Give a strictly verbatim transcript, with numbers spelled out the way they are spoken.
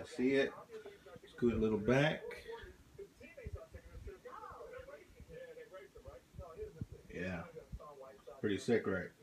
See it? Scoot a little back. Yeah. Pretty sick, right?